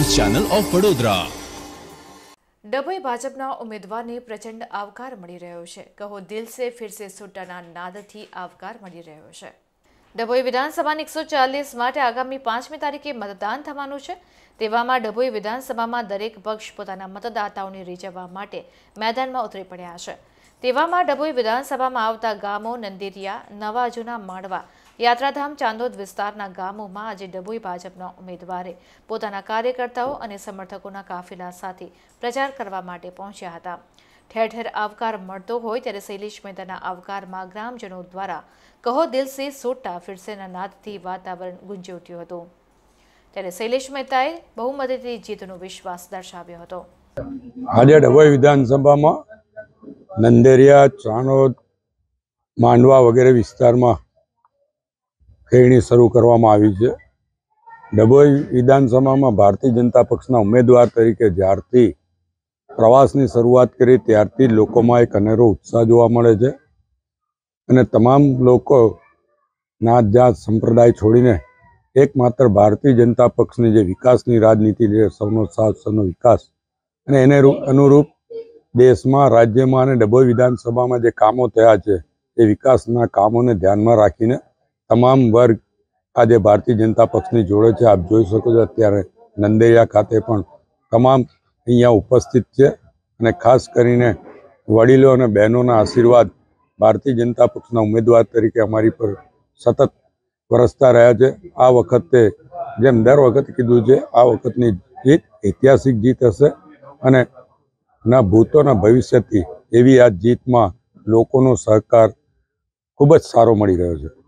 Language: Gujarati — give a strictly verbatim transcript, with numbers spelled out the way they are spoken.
News channel of Vadodara. Dabhoi ભાજપના ઉમેદવારને પ્રચંડ આવકાર મળી રહ્યો છે। કહો દિલ સે ફિર સે સૂટાના નાદથી આવકાર મળી રહ્યો છે। ડભોઈ વિધાનસભાની એકસો ચાલીસ માટે આગામી પાંચમી તારીખે મતદાન થવાનું છે। તેવામાં ડભોઈ વિધાનસભામાં દરેક પક્ષ પોતાના મતદાતાઓને રીઝવવા માટે મેદાનમાં ઉતરી પડ્યા છે। તેવામાં ડભોઈ વિધાનસભામાં આવતા ગામો નંદેરિયા, નવા જૂના માણવા, યાત્રાધામ, ચાંદોદ વિસ્તારના ગામોમાં આજે ડભોઈ ભાજપના ઉમેદવારે પોતાના કાર્યકર્તાઓ અને સમર્થકોના કાફિલા સાથે પ્રચાર કરવા માટે પહોંચ્યા હતા। ઠેર ઠેર આવકાર મળતો હોય ત્યારે શૈલેષ મહેતાના આવકારમાં ગ્રામજનો દ્વારા કહો દિલ સે સોટા ફિરસેના નાદથી વાતાવરણ ગુંજી ઉઠ્યું હતું। ત્યારે શૈલેષ મહેતાએ બહુમતીથી જીતનો વિશ્વાસ દર્શાવ્યો હતો। આજે ડભોઈ વિધાનસભામાં નંદેરિયા, ચાણોદ, માંડવા વગેરે વિસ્તારમાં ખેરણી શરૂ કરવામાં આવી છે। ડભોઈ વિધાનસભામાં ભારતીય જનતા પક્ષના ઉમેદવાર તરીકે જ્યારથી પ્રવાસની શરૂઆત કરી ત્યારથી લોકોમાં એક અનેરો ઉત્સાહ જોવા મળે છે અને તમામ લોકો નાત જાત સંપ્રદાય છોડીને એકમાત્ર ભારતીય જનતા પક્ષની જે વિકાસની રાજનીતિ છે, સૌનો સાથ સૌનો વિકાસ, અને એને અનુરૂપ દેશમાં, રાજ્યમાં અને ડભોઈ વિધાનસભામાં જે કામો થયા છે એ વિકાસના કામોને ધ્યાનમાં રાખીને તમામ વર્ગ આજે ભારતીય જનતા પક્ષની જોડે છે। આપ જોઈ શકો છો અત્યારે નંદેરિયા ખાતે પણ તમામ અહીંયા ઉપસ્થિત છે અને ખાસ કરીને વડીલો અને બહેનોના આશીર્વાદ ભારતીય જનતા પક્ષના ઉમેદવાર તરીકે અમારી પર સતત વરસતા રહ્યા છે। આ વખતે જેમ દર વખતે કીધું છે, આ વખતની જીત ઐતિહાસિક જીત હશે અને ના ભૂતોના ભવિષ્યથી એવી આ જીતમાં લોકોનો સહકાર ખૂબ જ સારો મળી રહ્યો છે।